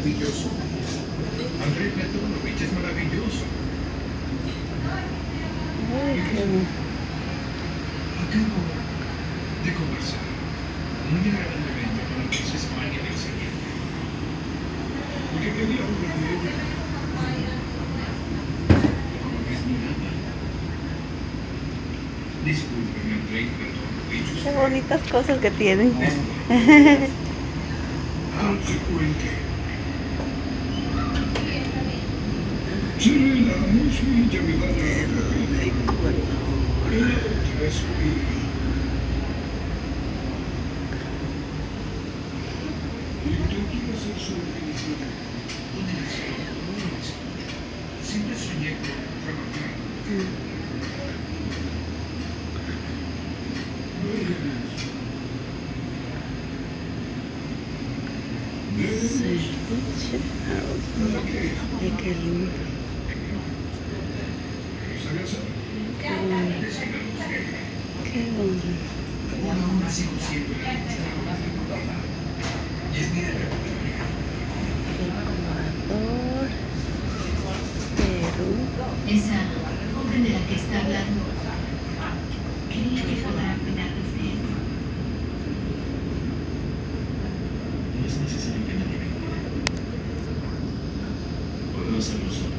maravilloso. Andrei Platonovich es maravilloso. Ay, qué bueno. Acabo de conversar muy agradablemente con la princesa María Alexeyevna, porque quería hablar de ella como es mi ama. Discúlpeme, Andrei Platonovich, Qué usted. bonitas cosas que tienen. Discúlpeme. Consecuente. Serena, mi hija me da tanta pena. Ay, corazón. La otra es su hija. Usted quiere ser solo director o dirección. No lo sé. Siempre soñé con trabajar. Veremos. Veremos. Ceviche. ¿Para qué? Ay, qué lindo. ¿Lo sabe hacer? Qué bonito. Decídalo usted. Qué bonito. Por ahora sigo siendo el administrador de la propiedad. Y es mi responsabilidad. Ecuador, Perú. Esa joven de la que está hablando quería que ayudara a cuidar de usted. No es necesario que nadie me cuide. Puedo hacerlo solo.